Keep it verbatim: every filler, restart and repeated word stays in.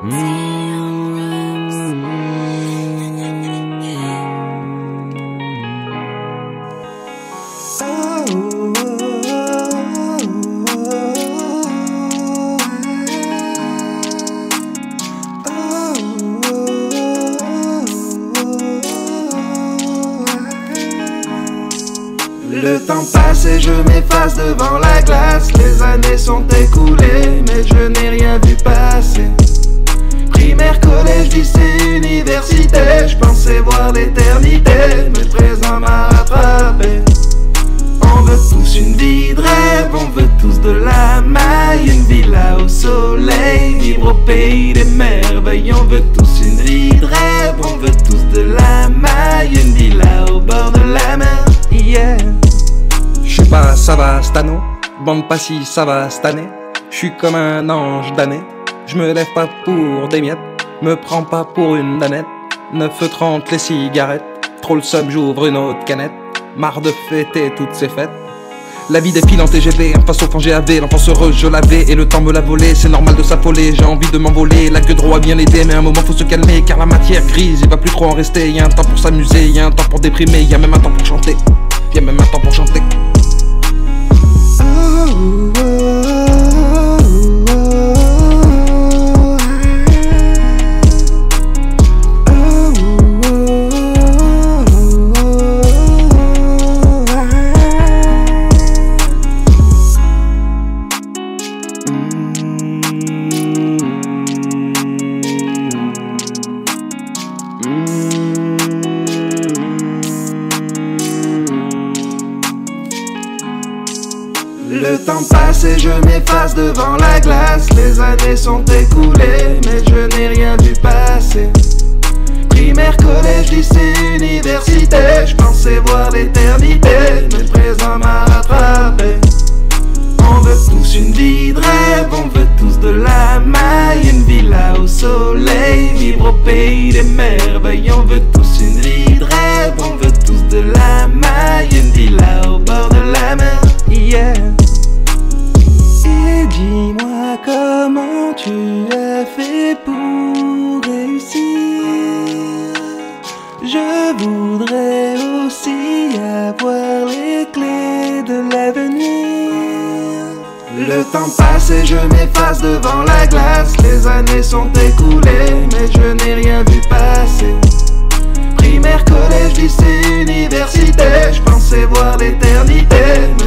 Le temps passe et je m'efface devant la glace. Les années sont écoulées, mais je n'ai rien vu passer. Primaire, collège, lycée, université, je pensais voir l'éternité, mais le présent m'a rattrapé. On veut tous une vie de rêve, on veut tous de la maille, une villa au soleil, vivre au pays des merveilles. On veut tous une vie de rêve, on veut tous de la maille, une villa au bord de la mer. Yeah. J'sais pas, ça va cette année, bande pas si ça va cette année. J'suis comme un ange damné, j'me lève pas pour des miettes, me prends pas pour une danette. neuf heures trente les cigarettes, trop le sub, j'ouvre une autre canette. Marre de fêter toutes ces fêtes. La vie défile en T G V, en face au fond G A V, l'enfance heureuse je l'avais et le temps me l'a volé. C'est normal de s'affoler, j'ai envie de m'envoler, la queue droit bien l'aider, mais à un moment faut se calmer car la matière grise, il va plus trop en rester. Y'a un temps pour s'amuser, y'a un temps pour déprimer, y'a même un temps pour chanter, y'a même un temps pour chanter. Le temps passe et je m'efface devant la glace. Les années sont écoulées, mais je n'ai rien vu passer. Primaire, collège, lycée, université, je pensais voir l'éternité, mais le présent m'a rattrapé. On veut tous une vie de rêve, on veut tous de la maille, une villa au soleil, vivre au pays des merveilles. On veut tous une vie de rêve, on veut tous de la maille, une villa au bord de la mer. Yeah. Et dis-moi comment tu as fait pour réussir. Je voudrais aussi avoir les clés de l'avenir. Le temps passe et je m'efface devant la glace. Les années sont écoulées, mais je n'ai rien vu passer. Primaire, collège, lycée, université, je pensais voir l'éternité.